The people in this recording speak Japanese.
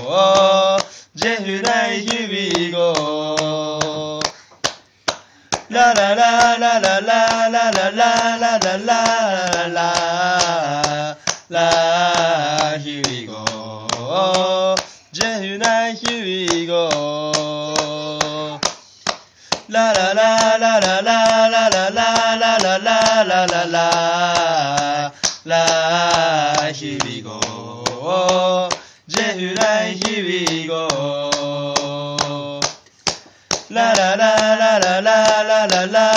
ジェフナイヒビゴララララララララララララララヒビゴジェフナイヒビゴララララララララララララララララヒビゴジェフライヒビゴラララララララララ